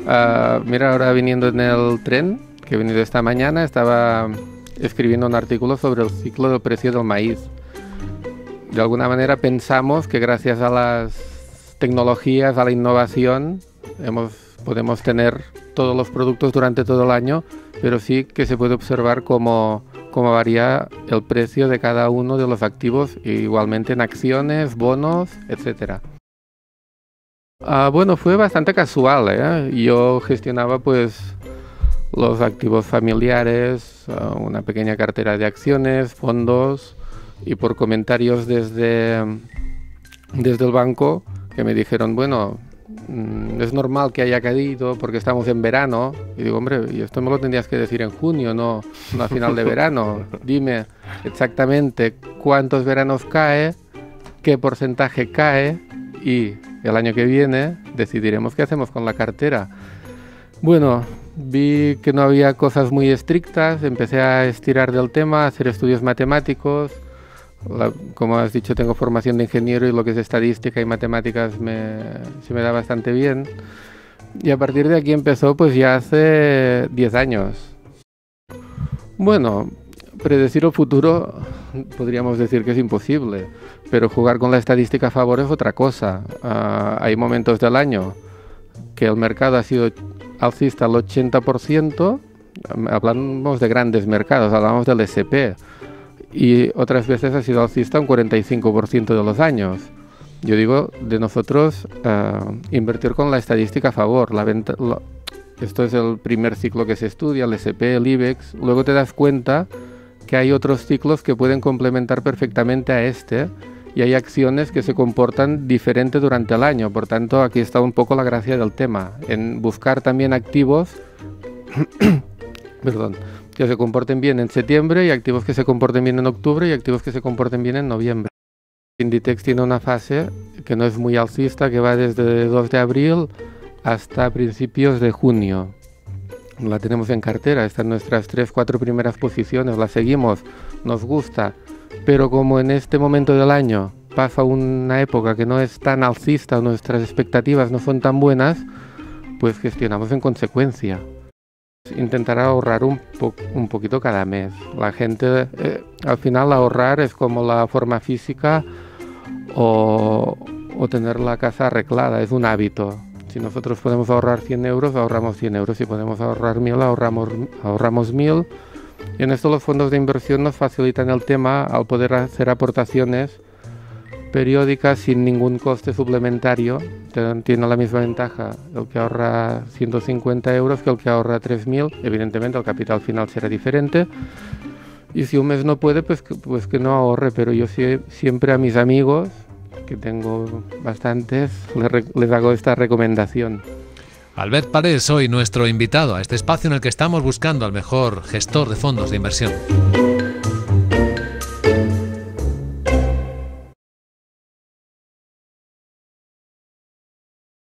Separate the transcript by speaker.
Speaker 1: Mira, ahora viniendo en el tren, que he venido esta mañana, estaba escribiendo un artículo sobre el ciclo del precio del maíz. De alguna manera pensamos que gracias a las tecnologías, a la innovación, podemos tener todos los productos durante todo el año, pero sí que se puede observar cómo varía el precio de cada uno de los activos, igualmente en acciones, bonos, etcétera. Bueno, fue bastante casual, ¿eh? Yo gestionaba pues los activos familiares, una pequeña cartera de acciones, fondos, y por comentarios desde el banco que me dijeron, bueno, es normal que haya caído porque estamos en verano. Y digo, hombre, y esto me lo tendrías que decir en junio, no a final de verano. Dime exactamente cuántos veranos cae, qué porcentaje cae, y el año que viene decidiremos qué hacemos con la cartera. Bueno, vi que no había cosas muy estrictas, empecé a estirar del tema, a hacer estudios matemáticos. Como has dicho, tengo formación de ingeniero y lo que es estadística y matemáticas se me da bastante bien. Y a partir de aquí empezó pues ya hace 10 años. Bueno, predecir el futuro podríamos decir que es imposible, pero jugar con la estadística a favor es otra cosa. Hay momentos del año que el mercado ha sido alcista al 80%, hablamos de grandes mercados, hablamos del S&P, y otras veces ha sido alcista un 45% de los años. Yo digo de nosotros invertir con la estadística a favor. Esto es el primer ciclo que se estudia, el S&P, el IBEX. Luego te das cuenta que hay otros ciclos que pueden complementar perfectamente a este, y hay acciones que se comportan diferente durante el año. Por tanto, aquí está un poco la gracia del tema, en buscar también activos perdón, que se comporten bien en septiembre, y activos que se comporten bien en octubre, y activos que se comporten bien en noviembre. Inditex tiene una fase que no es muy alcista, que va desde 2 de abril hasta principios de junio. La tenemos en cartera, están nuestras 3-4 primeras posiciones, la seguimos, nos gusta, pero como en este momento del año pasa una época que no es tan alcista, nuestras expectativas no son tan buenas, pues gestionamos en consecuencia. Intentar ahorrar un poquito cada mes. La gente, al final ahorrar es como la forma física o tener la casa arreglada, es un hábito. Si nosotros podemos ahorrar 100 euros, ahorramos 100 euros. Si podemos ahorrar 1000, ahorramos 1000. Y en esto los fondos de inversión nos facilitan el tema al poder hacer aportaciones periódicas sin ningún coste suplementario. Tiene la misma ventaja el que ahorra 150 euros que el que ahorra 3000. Evidentemente el capital final será diferente. Y si un mes no puede, pues que no ahorre. Pero yo siempre a mis amigos, que tengo bastantes, les hago esta recomendación.
Speaker 2: Albert Parés, hoy nuestro invitado a este espacio en el que estamos buscando al mejor gestor de fondos de inversión.